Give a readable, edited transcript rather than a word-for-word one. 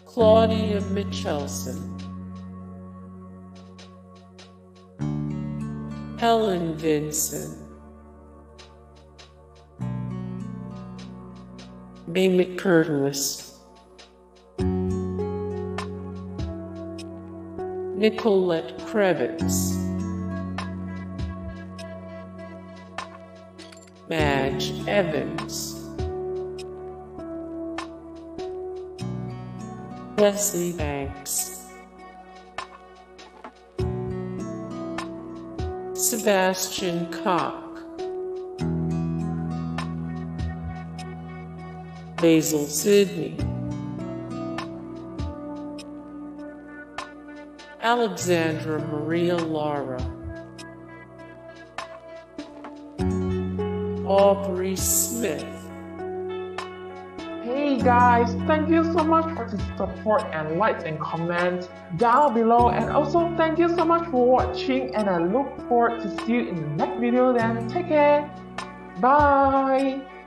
Claudia Michelson, Helen Vinson, May McCurtis, Nicolette Krebitz, Madge Evans, Leslie Banks, Sebastian Koch, Basil Sidney, Alexandra Maria Lara, Aubrey Smith. Hey guys, thank you so much for the support and likes and comments down below, and also thank you so much for watching, and I look forward to see you in the next video. Then take care, bye.